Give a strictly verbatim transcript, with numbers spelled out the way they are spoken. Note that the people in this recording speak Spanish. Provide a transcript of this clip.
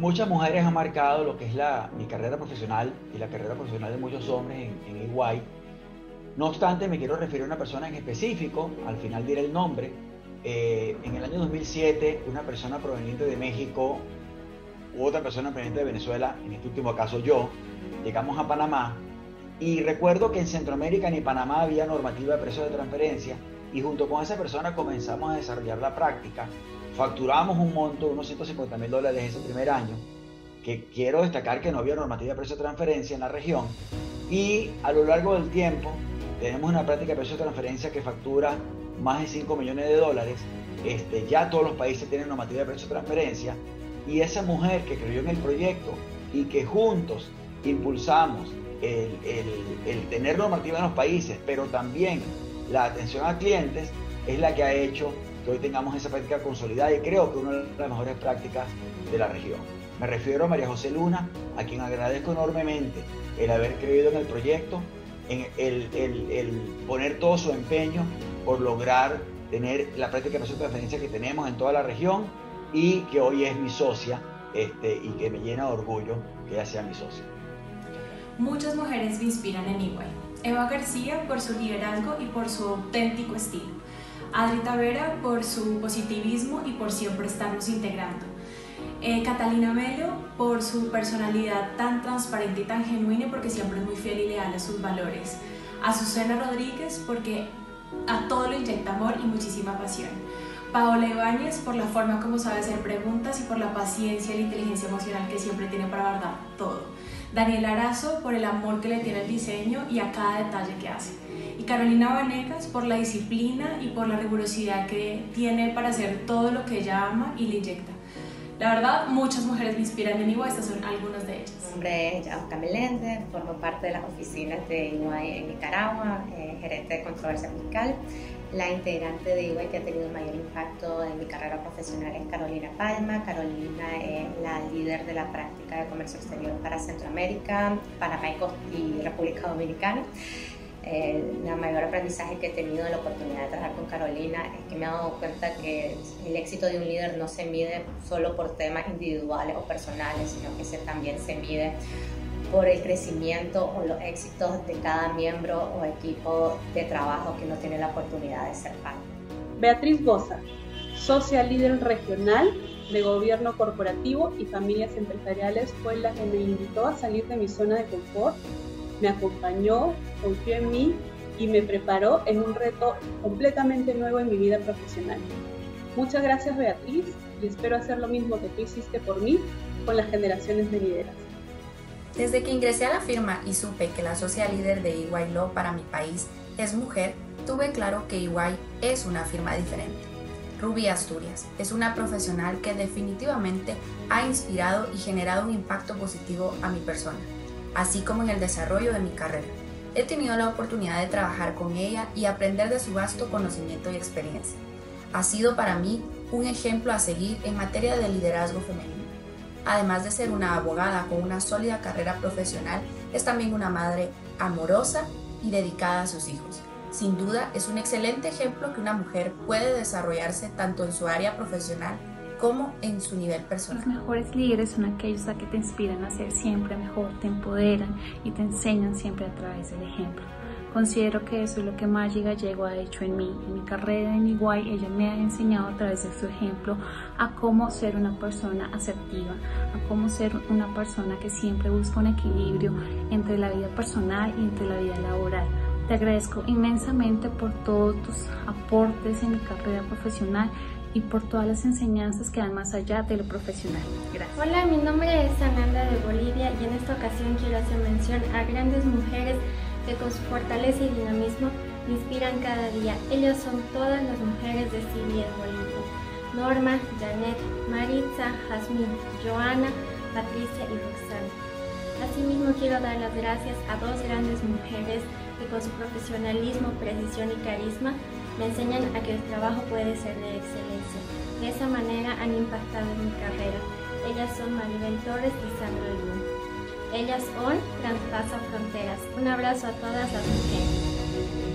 muchas mujeres han marcado lo que es la, mi carrera profesional y la carrera profesional de muchos hombres en, en E Y. No obstante, me quiero referir a una persona en específico, al final diré el nombre. Eh, en el año dos mil siete, una persona proveniente de México u otra persona proveniente de Venezuela, en este último caso yo, llegamos a Panamá y recuerdo que en Centroamérica ni Panamá había normativa de precios de transferencia y junto con esa persona comenzamos a desarrollar la práctica. Facturamos un monto, unos ciento cincuenta mil dólares ese primer año, que quiero destacar que no había normativa de precios de transferencia en la región, y a lo largo del tiempo tenemos una práctica de precios de transferencia que factura más de cinco millones de dólares. Este, ya todos los países tienen normativa de precios de transferencia, y esa mujer que creyó en el proyecto y que juntos impulsamos el, el, el tener normativa en los países, pero también la atención a clientes, es la que ha hecho que hoy tengamos esa práctica consolidada y creo que una de las mejores prácticas de la región. Me refiero a María José Luna, a quien agradezco enormemente el haber creído en el proyecto, en el, el, el poner todo su empeño por lograr tener la práctica de precios de transferencia que tenemos en toda la región, y que hoy es mi socia, este, y que me llena de orgullo que ella sea mi socia. Muchas mujeres me inspiran en E Y. Eva García por su liderazgo y por su auténtico estilo. Adri Tavera por su positivismo y por siempre estarnos integrando. Eh, Catalina Melo por su personalidad tan transparente y tan genuina, porque siempre es muy fiel y leal a sus valores. Azucena Rodríguez porque a todo le inyecta amor y muchísima pasión. Paola Ibáñez por la forma como sabe hacer preguntas y por la paciencia y la inteligencia emocional que siempre tiene para abordar todo. Daniela Arazo por el amor que le tiene al diseño y a cada detalle que hace. Y Carolina Vanegas por la disciplina y por la rigurosidad que tiene para hacer todo lo que ella ama y le inyecta. La verdad, muchas mujeres me inspiran en E Y, estas son algunas de ellas. Mi nombre es Yauca Meléndez, formo parte de las oficinas de E Y en Nicaragua, eh, gerente de controversia fiscal. La integrante de E Y que ha tenido mayor impacto en mi carrera profesional es Carolina Palma. Carolina es la líder de la práctica de comercio exterior para Centroamérica, Panamá y República Dominicana. El la mayor aprendizaje que he tenido en la oportunidad de trabajar con Carolina es que me he dado cuenta que el éxito de un líder no se mide solo por temas individuales o personales, sino que se, también se mide por el crecimiento o los éxitos de cada miembro o equipo de trabajo que uno tiene la oportunidad de ser parte. Beatriz Boza, socia líder regional de gobierno corporativo y familias empresariales, fue la que me invitó a salir de mi zona de confort, me acompañó, confió en mí y me preparó en un reto completamente nuevo en mi vida profesional. Muchas gracias, Beatriz, y espero hacer lo mismo que tú hiciste por mí con las generaciones de liderazgo. Desde que ingresé a la firma y supe que la socia líder de E Y Law para mi país es mujer, tuve claro que E Y es una firma diferente. Ruby Asturias es una profesional que definitivamente ha inspirado y generado un impacto positivo a mi persona, así como en el desarrollo de mi carrera. He tenido la oportunidad de trabajar con ella y aprender de su vasto conocimiento y experiencia. Ha sido para mí un ejemplo a seguir en materia de liderazgo femenino. Además de ser una abogada con una sólida carrera profesional, es también una madre amorosa y dedicada a sus hijos. Sin duda, es un excelente ejemplo que una mujer puede desarrollarse tanto en su área profesional como en su nivel personal. Los mejores líderes son aquellos a que te inspiran a ser siempre mejor, te empoderan y te enseñan siempre a través del ejemplo. Considero que eso es lo que Maggie Gallego ha hecho en mí. En mi carrera en E Y, ella me ha enseñado a través de su ejemplo a cómo ser una persona asertiva, a cómo ser una persona que siempre busca un equilibrio entre la vida personal y entre la vida laboral. Te agradezco inmensamente por todos tus aportes en mi carrera profesional y por todas las enseñanzas que dan más allá de lo profesional. Gracias. Hola, mi nombre es Ananda de Bolivia y en esta ocasión quiero hacer mención a grandes mujeres que con su fortaleza y dinamismo me inspiran cada día. Ellas son todas las mujeres de C B S Bolivia: Norma, Janet, Maritza, Jazmín, Joana, Patricia y Roxana. Asimismo quiero dar las gracias a dos grandes mujeres que con su profesionalismo, precisión y carisma me enseñan a que el trabajo puede ser de excelencia. De esa manera han impactado en mi carrera. Ellas son Maribel Torres y Sandra Luna. Ellas son Traspasa Fronteras. Un abrazo a todas las mujeres.